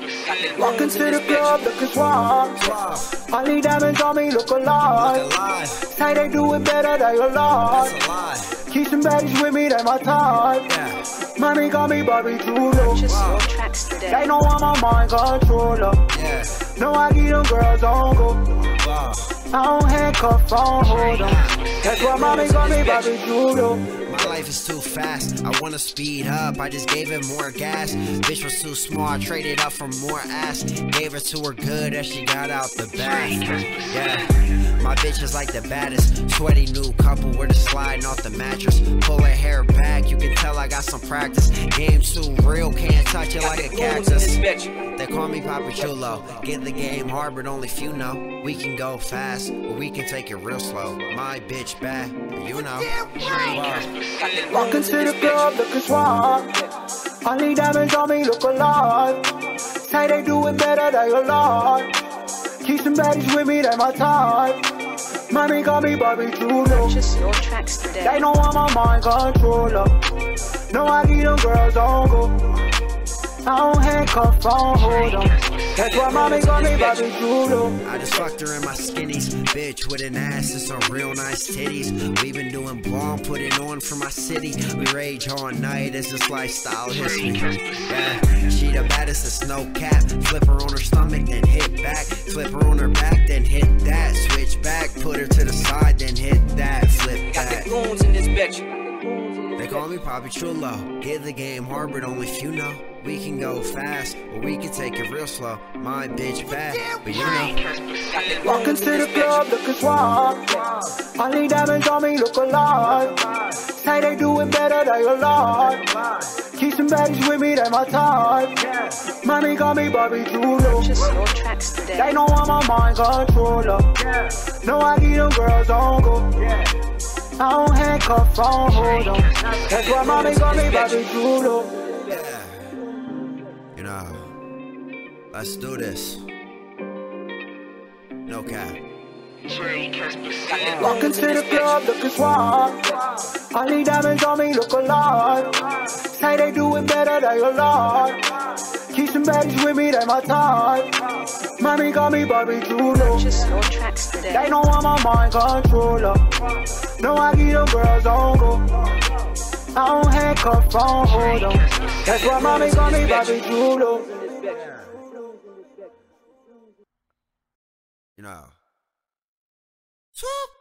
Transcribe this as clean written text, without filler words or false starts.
Walking to the club, looking suave. All these diamonds on me look alive. Say they do it better, they a lie. Keep some baddies with me, they my type. Mommy got me Bobby Julo. They know I'm a mind controller. No, I get them girls on go. I don't handcuff, I don't hold them. That's why mommy got me Bobby Julo. My life is too fast, I wanna speed up, I just gave it more gas. Bitch was too small, I traded up for more ass. Gave her to her good as she got out the bath. Yeah, my bitch is like the baddest. Sweaty new couple, we're just sliding off the mattress. Pull her hair back, you can tell I got some practice. Game too real, can't touch it like a cactus. They call me Papi Chulo. Get the game hard, but only few know. We can go fast, or we can take it real slow. My bitch bad, you know. Walking to the club, looking suave. All these diamonds on me look alive. Say they do it better, they a lie. Keep some baddies with me, they my type. Mommy got me Bobby Julo. They know I'm a mind controller. No, I get them girls on go. I don't handcuff, I don't hold them. That's why mommy got me Bobby Julo. I just fucked her in my skinnies. Bitch with an ass and some real nice titties. We been doing blonde, put it on for my city. We rage all night as this lifestyle hits me. Yeah, she the baddest, it's no cap. Flip her on her stomach, then hit back. Flip her on her back, then hit that. Switch back, put her to the side, then hit that. Flip that. Got the goons in this bitch. They call me Papi Chulo. Get the game hard, but only few know. We can go fast, or we can take it real slow. My bitch bad, but you know. Walking to the club, looking suave. All these diamonds on me look alive. Say they do it better, they a lie. Keep some baddies with me, they my type. Mommy got me Bobby Julo. They know I'm a mind controller. No, I get them girls on go. I don't handcuff, I don't hold them. That's why mommy got me Bobby Julo. You know, let's do this. No cap. Walking to the club, looking suave. All these diamonds on me look alive. Say they do it better, they a lie. Keep some baddies with me, they my type. Mommy got me Bobby Julo. They know I'm a mind controller. No, I get them girls on go. I don't handcuff, I don't hold them. That's why mommy got me Bobby Julo. You know.